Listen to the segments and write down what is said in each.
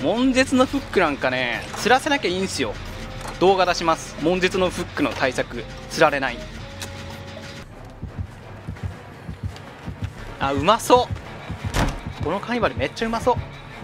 悶絶のフックなんかね釣らせなきゃいいんすよ。動画出します。悶絶のフックの対策、釣られない。あ、うまそう。このカニバルめっちゃうまそう。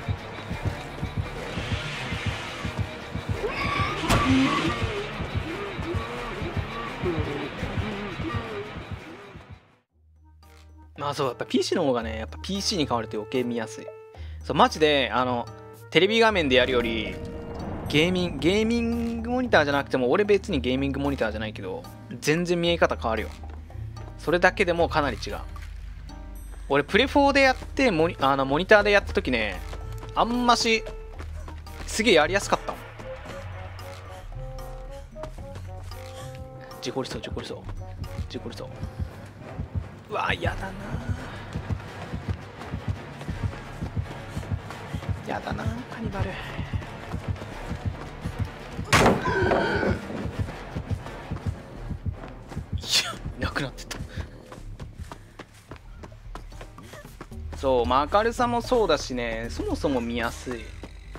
まあそう、やっぱ PC の方がね、やっぱ PC に変わると余計見やすい。そう、マジでテレビ画面でやるよりゲーミングモニターじゃなくても、俺別にゲーミングモニターじゃないけど全然見え方変わるよ。それだけでもかなり違う。俺プレ4でやってモニターでやった時ね、あんましすげえやりやすかったもん。事故りそう。うわー、やだなカニバル。いや、いなくなってた。そう、まあ明るさもそうだしね、そもそも見やすい。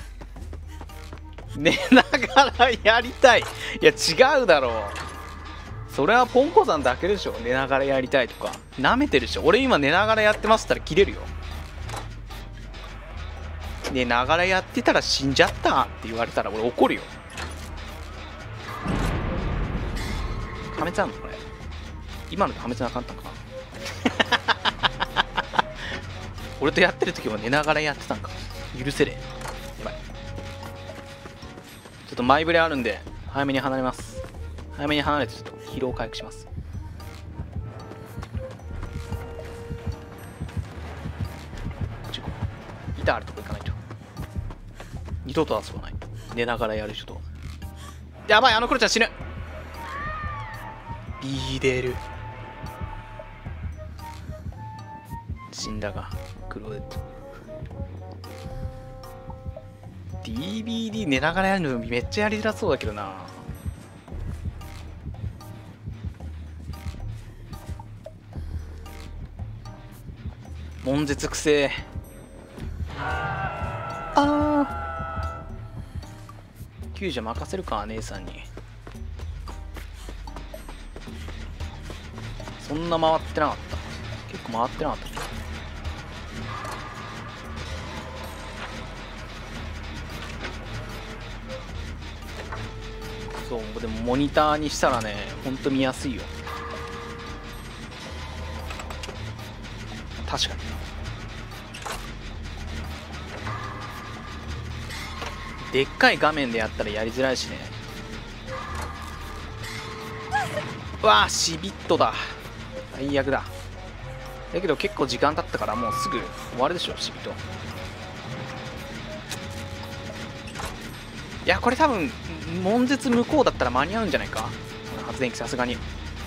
寝ながらやりたい。いや違うだろう。それはポンコさんだけでしょ。寝ながらやりたいとかなめてるでしょ。俺今寝ながらやってますったら切れるよ。寝ながらやってたら死んじゃったって言われたら俺怒るよ。はめちゃうのこれ。今のではめちゃなかったのかな。俺とやってる時も寝ながらやってたんか。許せれ。やばい。ちょっと前触れあるんで早めに離れます。早めに離れてちょっと疲労回復します。板あるとこ行かないと。二度と遊ばない。寝ながらやる人と。やばい、クロちゃん死ぬ。ビーデル死んだが、クロエット DVD 寝ながらやるのめっちゃやりづらそうだけどな。悶絶くせえ。救助任せるか姉さんに。そんな回ってなかった。結構回ってなかった。そう、でもモニターにしたらね、ほんと見やすいよ。確かに。でっかい画面でやったらやりづらいしね。うわー、シビットだ。最悪だ。だけど結構時間経ったからもうすぐ終わるでしょ、シビット。いや、これ多分悶絶向こうだったら間に合うんじゃないか。発電機さすがに。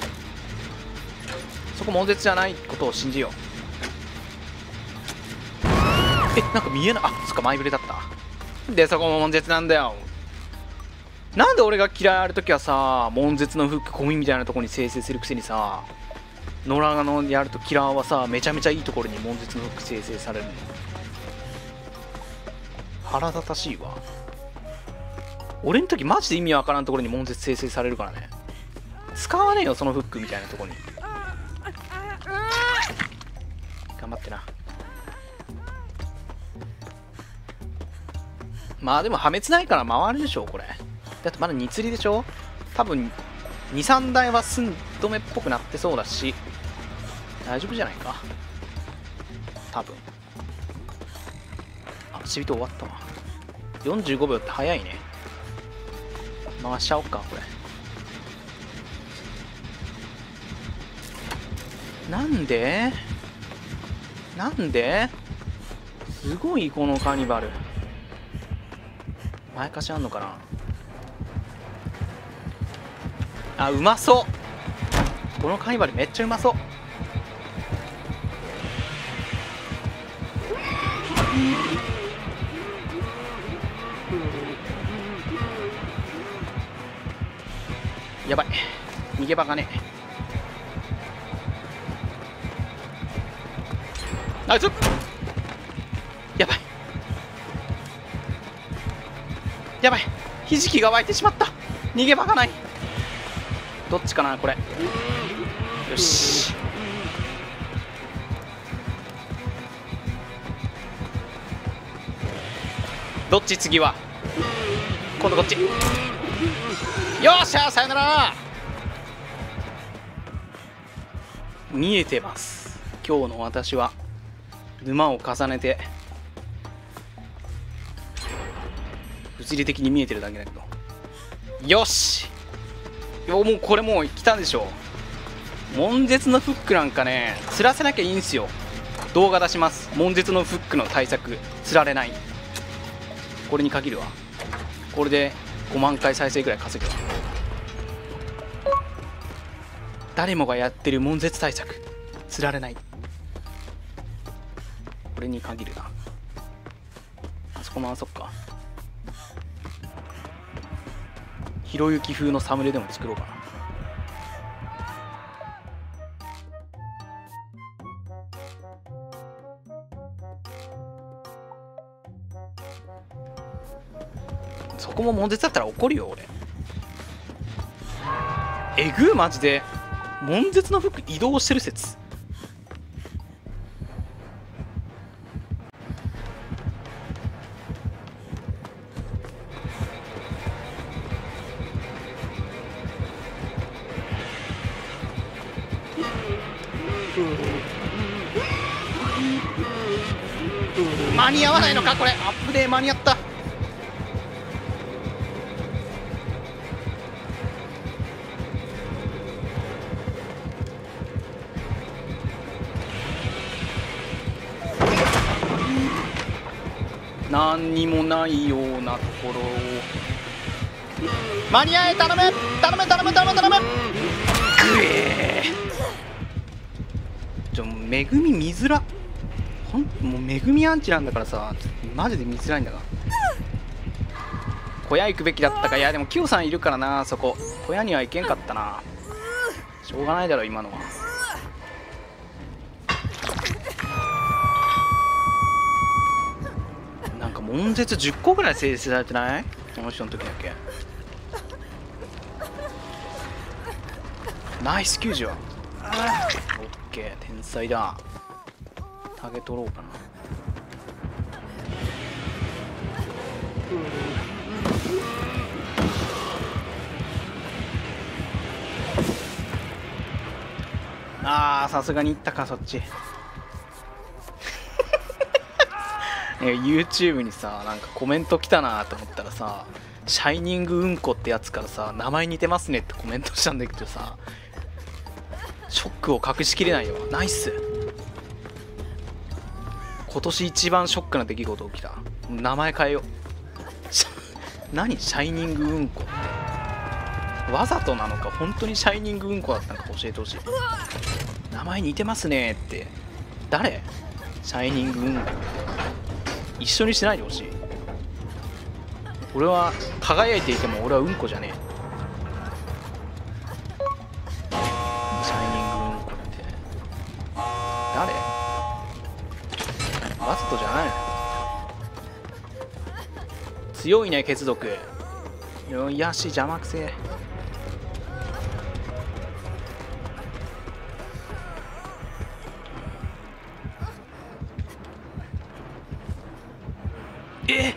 そこ悶絶じゃないことを信じよう。なんか見えない。あ、そっか、前触れだった。で、そこも悶絶なんだよ。なんで俺が嫌いあるときはさ、悶絶のフックゴミみたいなところに生成するくせにさ、野良のやるとキラーはさ、めちゃめちゃいいところに悶絶のフック生成されるの。腹立たしいわ。俺の時マジで意味わからんところに悶絶生成されるからね。使わねえよそのフックみたいなところに。頑張ってな。まあでも破滅ないから回るでしょこれ。だってまだ2釣りでしょ。多分 2,3 台は寸止めっぽくなってそうだし大丈夫じゃないか多分。あ、シビト終わったわ。45秒って早いね。回しちゃおっかこれ。なんですごいこのカーニバル。前かしあんのかな。あ、うまそう。このカーニバルめっちゃうまそう。やばい、逃げ場がねえ。あいつやばい。 やばい、ひじきが湧いてしまった。逃げ場がない。どっちかなこれ。よし、どっち次は。今度こっち。よっしゃ、さよなら。見えてます。今日の私は沼を重ねて物理的に見えてるだけだけど。よし、もうこれもう来たでしょ。悶絶のフックなんかね、釣らせなきゃいいんすよ。動画出します。悶絶のフックの対策、釣られない。これに限るわ。これで5万回再生ぐらい稼ぐわ。誰もがやってる悶絶対策、釣られない。これに限るな。あそこ回そっか。ひろゆき風のサムネでも作ろうかな。そこも悶絶だったら怒るよ俺。えぐー、マジで悶絶のフック移動してる説。間に合わないのかこれ。アップで間に合った。何にもないようなところ。間に合え、頼む頼む頼む頼む頼む。ぐえー、めぐみ見づら。もうめぐみアンチなんだからさ、マジで見づらいんだが。小屋行くべきだったか。いやでもキヨさんいるからな。そこ小屋には行けんかったな。しょうがないだろ今のは。なんか悶絶10個ぐらい生成されてない？この人の時だけ。ナイス90はオッケー、天才だ。タゲ取ろうかな。あー、さすがにいったかそっち。YouTube にさ、なんかコメント来たなと思ったらさ、シャイニングうんこってやつからさ、名前似てますねってコメントしたんだけどさ、ショックを隠しきれないよ。ナイス。今年一番ショックな出来事起きた。名前変えよう。何シャイニングうんこって。わざとなのか本当にシャイニングうんこだったのか教えてほしい。名前似てますねって誰？シャイニングうんこって一緒にしないでほしい。俺は輝いていても俺はうんこじゃねえ。シャイニングうんこって誰？わざとじゃないの？強いね血族。よいやし邪魔くせえ。えっ、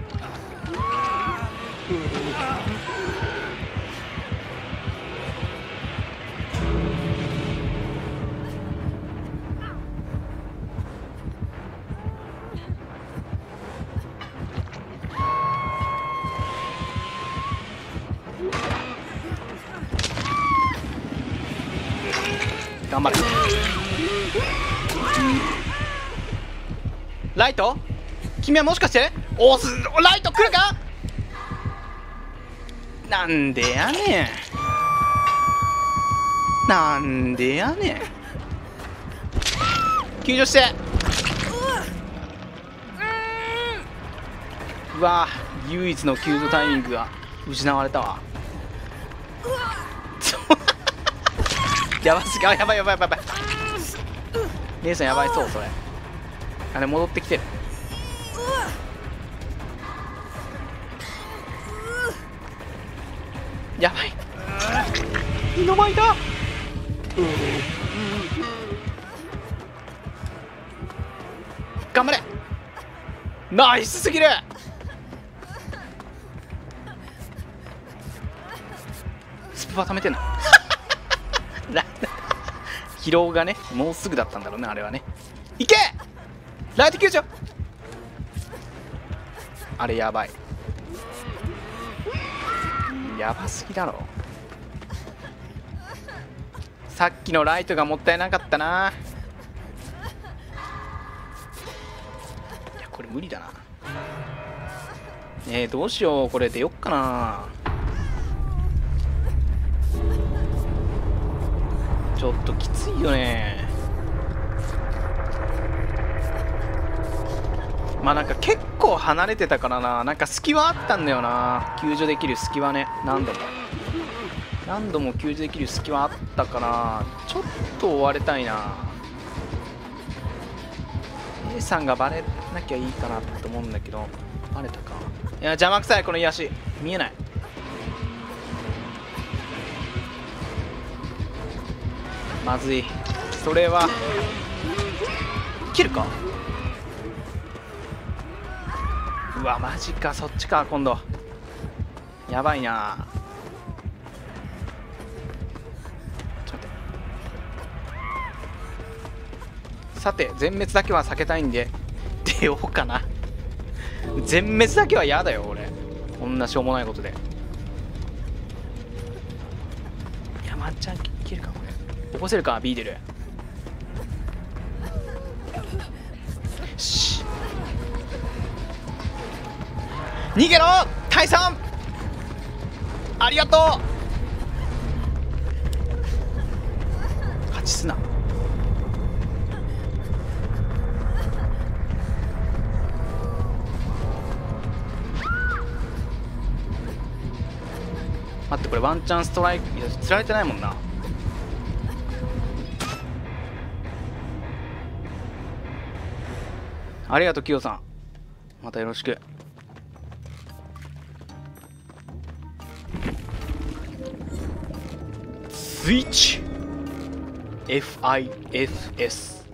頑張れ。ライト？君はもしかしてライト来るか？なんでやねん。なんでやねん。救助して。うわ、唯一の救助タイミングが失われたわ。やばすぎ。あ、やばいやばいやばい。姉さんやばいそう。それあれ戻ってきてる。 やばい、二の舞だ。頑張れ、ナイスすぎる。スプは溜めてんの疲労がね、もうすぐだったんだろうね、あれはね。いけ、ライト救助。あれやばい、やばすぎだろ。さっきのライトがもったいなかったな。いやこれ無理だな。どうしよう、これ出よっかな。ちょっときついよね。まあなんか結構離れてたからな。なんか隙はあったんだよな、救助できる隙はね。何度も救助できる隙はあったから、ちょっと追われたいな。 A さんがバレなきゃいいかなと思うんだけど、バレたか。いや邪魔くさい、この癒し見えない。まずい、それは切るか。うわマジか、そっちか。今度やばいな。ちょっと待って、さて全滅だけは避けたいんで出ようかな。全滅だけは嫌だよ俺、こんなしょうもないことで。いやワンチャン切るかこれ。起こせるか、ビーデル。し逃げろタイさん、ありがとう。勝ちすな。待って、これワンチャンストライク、いや釣られてないもんな。ありがとうキヨさん、またよろしく。スイッチ FIFS